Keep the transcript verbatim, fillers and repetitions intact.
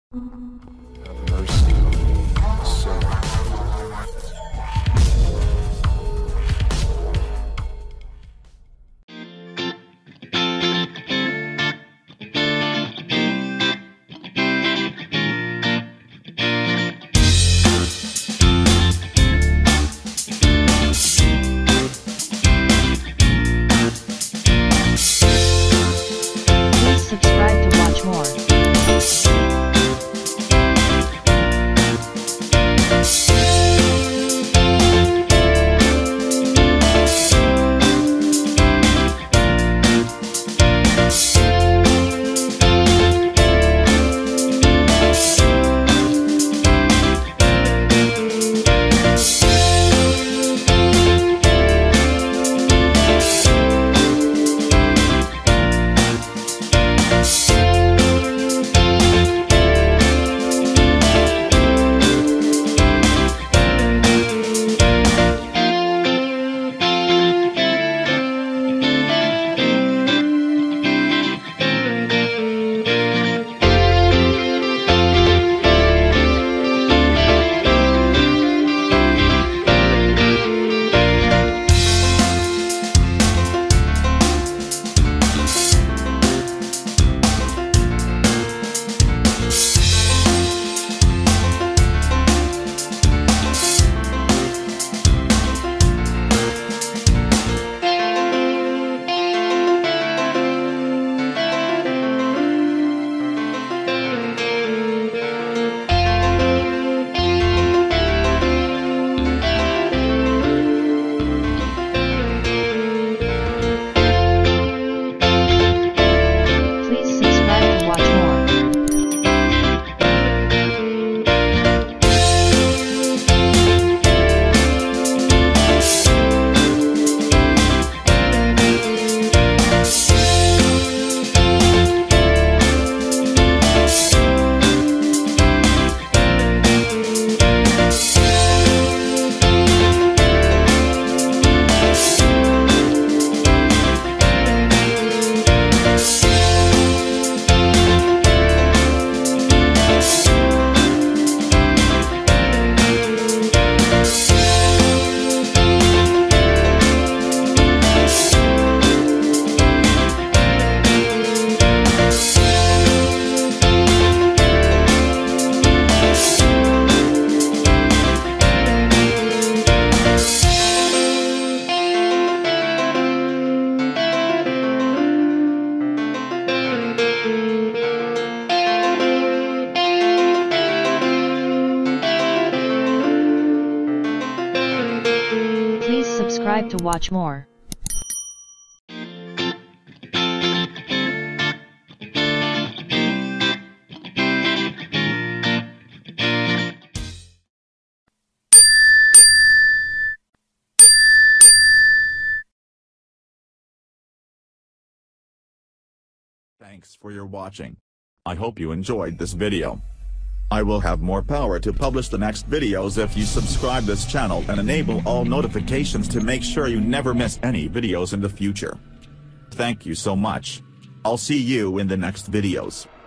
Have mercy on me, a sinner. Please subscribe to watch more. Please subscribe to watch more. Thanks for your watching. I hope you enjoyed this video. I will have more power to publish the next videos if you subscribe this channel and enable all notifications to make sure you never miss any videos in the future. Thank you so much. I'll see you in the next videos.